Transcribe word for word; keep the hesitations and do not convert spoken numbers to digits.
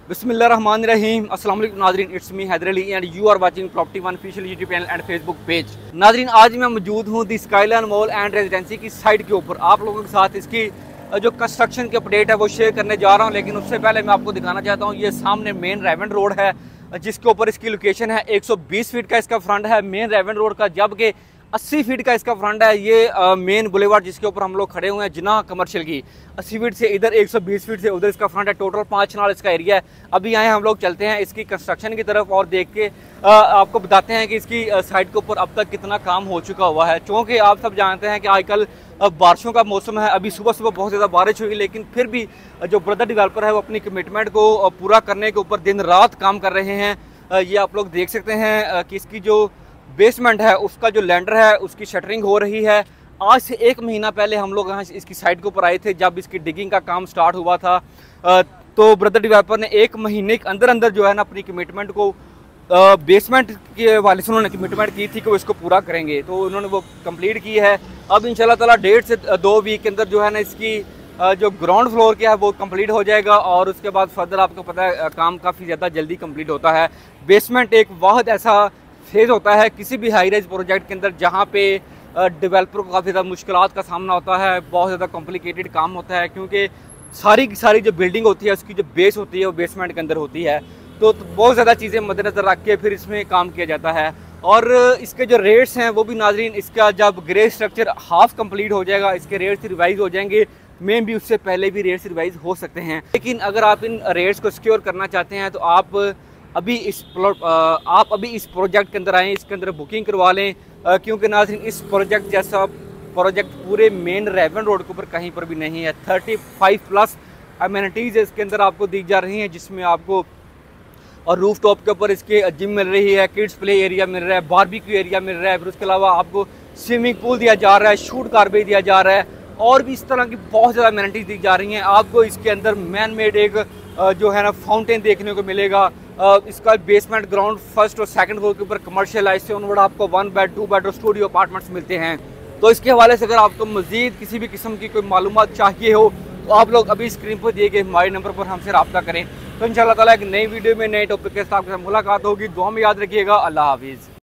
बिस्मिल्लाहिर्रहमानिर्रहीम। अस्सलाम वालेकुम नाज़रीन, it's me Haider Ali and you are watching property one official YouTube channel and Facebook page. नाज़रीन, आज मैं मौजूद हूँ the Skyline Mall and Residency की साइट के ऊपर। आप लोगों के साथ इसकी जो कंस्ट्रक्शन की अपडेट है वो शेयर करने जा रहा हूँ, लेकिन उससे पहले मैं आपको दिखाना चाहता हूँ ये सामने मेन रेवन रोड है जिसके ऊपर इसकी लोकेशन है। एक सौ बीस फीट का इसका फ्रंट है मेन रेवन रोड का, जबकि अस्सी फीट का इसका फ्रंट है। ये आ, मेन बुलेवार्ड जिसके ऊपर हम लोग खड़े हुए हैं जिना कमर्शियल की, अस्सी फीट से इधर एक सौ बीस फीट से उधर इसका फ्रंट है। टोटल पाँच नाल इसका एरिया है। अभी आए हम लोग चलते हैं इसकी कंस्ट्रक्शन की तरफ और देख के आ, आपको बताते हैं कि इसकी साइट के ऊपर अब तक कितना काम हो चुका हुआ है। चूँकि आप सब जानते हैं कि आजकल बारिशों का मौसम है, अभी सुबह सुबह बहुत ज़्यादा बारिश हुई, लेकिन फिर भी जो ब्रदर डेवलपर है वो अपनी कमिटमेंट को पूरा करने के ऊपर दिन रात काम कर रहे हैं। ये आप लोग देख सकते हैं कि इसकी जो बेसमेंट है उसका जो लैंडर है उसकी शटरिंग हो रही है। आज से एक महीना पहले हम लोग यहाँ इसकी साइट के ऊपर आए थे जब इसकी डिगिंग का काम स्टार्ट हुआ था। तो ब्रदर डेवलपर ने एक महीने के अंदर अंदर जो है ना अपनी कमिटमेंट को बेसमेंट के वाले से उन्होंने कमिटमेंट की थी कि वो इसको पूरा करेंगे, तो उन्होंने वो कंप्लीट की है। अब इंशाल्लाह ताला डेढ़ से दो वीक के अंदर जो है ना इसकी जो ग्राउंड फ्लोर क्या है वो कंप्लीट हो जाएगा और उसके बाद फर्दर आपको पता है काम काफ़ी ज़्यादा जल्दी कंप्लीट होता है। बेसमेंट एक वाहद ऐसा फेज होता है किसी भी हाई राइज प्रोजेक्ट के अंदर जहाँ पे डेवलपर को काफ़ी ज़्यादा मुश्किलात का सामना होता है, बहुत ज़्यादा कॉम्प्लिकेटेड काम होता है, क्योंकि सारी की सारी जो बिल्डिंग होती है उसकी जो बेस होती है वो बेसमेंट के अंदर होती है। तो, तो बहुत ज़्यादा चीज़ें मद्देनज़र रख के फिर इसमें काम किया जाता है। और इसके जो रेट्स हैं वो भी नाजरीन, इसका जब ग्रे स्ट्रक्चर हाफ कंप्लीट हो जाएगा इसके रेट्स रिवाइज हो जाएंगे, मे भी उससे पहले भी रेट्स रिवाइज हो सकते हैं। लेकिन अगर आप इन रेट्स को सिक्योर करना चाहते हैं तो आप अभी इस प्लॉट आप अभी इस प्रोजेक्ट के अंदर आएँ, इसके अंदर बुकिंग करवा लें, क्योंकि नाज़रीन इस प्रोजेक्ट जैसा प्रोजेक्ट पूरे मेन रेवन रोड के ऊपर कहीं पर भी नहीं है। थर्टी फाइव प्लस अमेनिटीज़ इसके अंदर आपको दी जा रही हैं, जिसमें आपको और रूफ टॉप के ऊपर इसके जिम मिल रही है, किड्स प्ले एरिया मिल रहा है, बारबेक्यू एरिया मिल रहा है, फिर उसके अलावा आपको स्विमिंग पूल दिया जा रहा है, शूट कार भी दिया जा रहा है, और भी इस तरह की बहुत ज़्यादा अमेनिटीज़ दी जा रही हैं। आपको इसके अंदर मैन मेड एक जो है ना फाउंटेन देखने को मिलेगा। इसका बेसमेंट ग्राउंड फर्स्ट और सेकंड फ्लोर के ऊपर कमर्शियल है, इससे उनवर्ड आपको वन बेड टू बेड और स्टूडियो अपार्टमेंट्स मिलते हैं। तो इसके हवाले से अगर आपको मजीद किसी भी किस्म की कोई मालूमात चाहिए हो तो आप लोग अभी स्क्रीन पर दिए गए हमारे नंबर पर हमसे रब्ता करें। तो इंशाल्लाह ताला एक नई वीडियो में नए टॉपिक के साथ मुलाकात होगी। दुआ में याद रखिएगा। अल्लाह हाफिज़।